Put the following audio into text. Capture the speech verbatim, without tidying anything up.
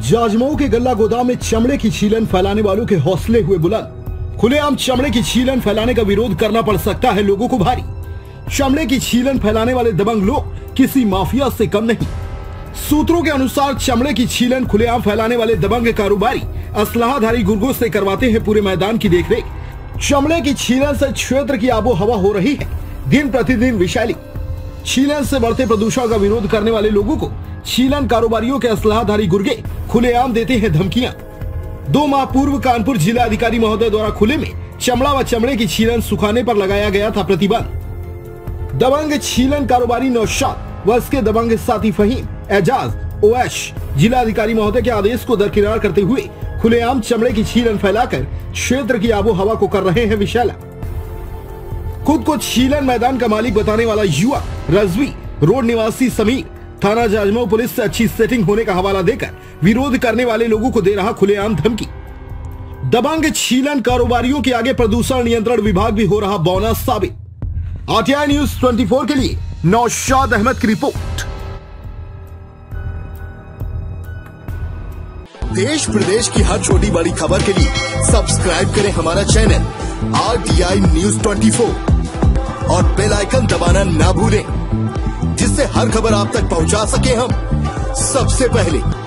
जाजमऊ के गल्ला गोदाम में चमड़े की छीलन फैलाने वालों के हौसले हुए बुलंद। खुलेआम चमड़े की छीलन फैलाने का विरोध करना पड़ सकता है लोगों को भारी। चमड़े की छीलन फैलाने वाले दबंग लोग किसी माफिया से कम नहीं। सूत्रों के अनुसार चमड़े की छीलन खुलेआम फैलाने वाले दबंग कारोबारी असलाहधारी गुर्गों से करवाते हैं पूरे मैदान की देखरेख। चमड़े की छीलन से क्षेत्र की आबो हवा हो रही है दिन प्रतिदिन विषैली। छीलन से बढ़ते प्रदूषण का विरोध करने वाले लोगों को छीलन कारोबारियों के असलाहधारी गुर्गे खुलेआम देते हैं धमकियां। दो माह पूर्व कानपुर जिला अधिकारी महोदय द्वारा खुले में चमड़ा व चमड़े की छीलन सुखाने पर लगाया गया था प्रतिबंध। दबंग छीलन कारोबारी नौशाद व इसके दबंग साथी फहीम, एजाज, ओएश जिला अधिकारी महोदय के आदेश को दरकिनार करते हुए खुलेआम चमड़े की छीलन फैलाकर क्षेत्र की आबो हवा को कर रहे हैं विषैला। खुद को छीलन मैदान का मालिक बताने वाला युवा रजवी रोड निवासी समीर थाना जाजमऊ पुलिस से अच्छी सेटिंग होने का हवाला देकर विरोध करने वाले लोगों को दे रहा खुलेआम धमकी। दबंग छीलन कारोबारियों के आगे प्रदूषण नियंत्रण विभाग भी हो रहा बौना साबित। आरटीआई न्यूज़ चौबीस के लिए नौशाद अहमद की रिपोर्ट। देश प्रदेश की हर छोटी बड़ी खबर के लिए सब्सक्राइब करें हमारा चैनल आरटीआई न्यूज़ चौबीस और बेल आइकन दबाना ना भूलें, जिससे हर खबर आप तक पहुंचा सके हम सबसे पहले।